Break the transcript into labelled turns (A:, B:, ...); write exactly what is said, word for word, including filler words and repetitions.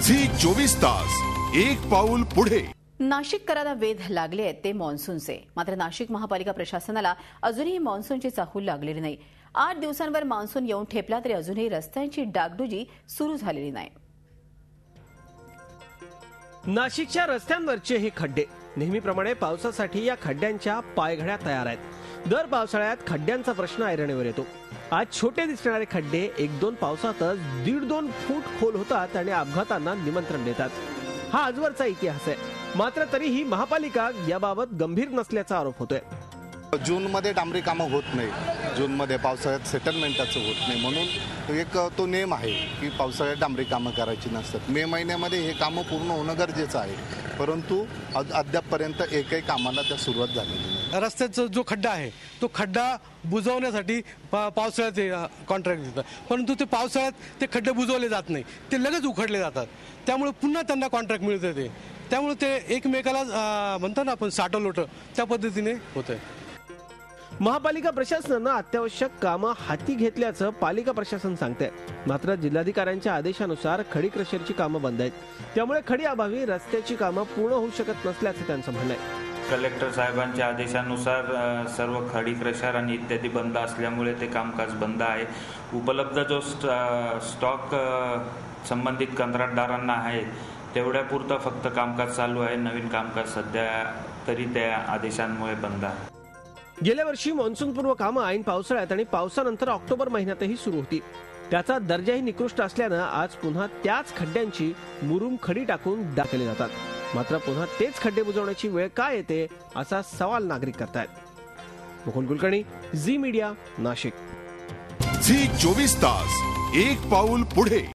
A: Zee चोवीस तास एक पाऊल पुढे।
B: नाशिककरांना वेध लागले आहेत ते मान्सूनचे। मात्र नाशिक महापालिका प्रशासनाला अजूनही मान्सूनची चाहूल लागलेली नाही। आठ दिवसांवर मान्सून येऊन ठेपला तरी अजूनही रस्त्यांची डागडुजी सुरू झालेली नाही।
C: नाशिकच्या रस्त्यांवरचे हे खड्डे नेहमीप्रमाणे पावसासाठी या खड्ड्यांच्या पायघड्या तयार आहेत। दर पावसाळ्यात खड्ड्यांचा प्रश्न ऐरणीवर येतो। आज छोटे दिसणारे खड्डे एक दोन पावसातच दीड दोन फूट खोल होतात आणि अपघातांना निमंत्रण देतात। हा आजवरचा इतिहास आहे। मात्र तरीही महापालिका याबाबत गंभीर नसल्याचा आरोप होतोय।
D: जून मध्ये डांबरी कामं होत नाही, जून मध्ये पावसाळ्यात सेटलमेंटाचं होत नाही, म्हणून एक तो नियम आहे की पावसाळ्यात डांबरी कामं करायची नसतात। मे महिन्यामध्ये हे कामं पूर्ण होणं गरजेचं आहे, परंतु अद्यापपर्यंत एकही कामाला त्या सुरुवात झालेली नाही।
E: रस्त्याचा जो खड्डा आहे तो खड्डा बुजवण्यासाठी पावसाळ्यात कॉन्ट्रॅक्ट देतात, परंतु ते पावसाळ्यात ते खड्डे बुजवले जात नाही, ते लगेच उखडले जातात। त्यामुळे पुन्हा त्यांना कॉन्ट्रॅक्ट मिळतं ते त्यामुळे ते एकमेकाला म्हणतो ना आपण साठं लोटं त्या पद्धतीने होतंय।
C: महापालिका प्रशासनानं अत्यावश्यक कामं हाती घेतल्याचं पालिका प्रशासन सांगते। मात्र जिल्हाधिकाऱ्यांच्या आदेशानुसार खडी क्रशरची कामं बंद आहेत, त्यामुळे खडी अभावी रस्त्याची कामं पूर्ण होऊ शकत नसल्याचं त्यांचं म्हणणं आहे।
F: कलेक्टर साहेबांच्या आदेशानुसार सर्व खडी क्रशर आणि इत्यादी बंद असल्यामुळे ते कामकाज बंद आहे। उपलब्ध जो स्टॉक संबंधित कंत्राटदारांना आहे तेवढ्यापुरतं फक्त कामकाज चालू आहे। नवीन कामकाज सध्या तरी त्या आदेशांमुळे बंद आहे।
C: गेल्या वर्षी मान्सूनपूर्व कामं ऐन पावसाळ्यात आणि पावसानंतर ऑक्टोबर महिन्यातही सुरू होती। त्याचा दर्जाही निकृष्ट असल्यानं आज पुन्हा त्याच खड्ड्यांची मुरुम खडी टाकून दाखवले जातात। मात्र पुन्हा तेच खड्डे बुजवण्याची वेळ का येते असा सवाल नागरिक करतायत। मुकुल कुलकर्णी, झी मीडिया, नाशिक।
A: झी चोवीस तास एक पाऊल पुढे।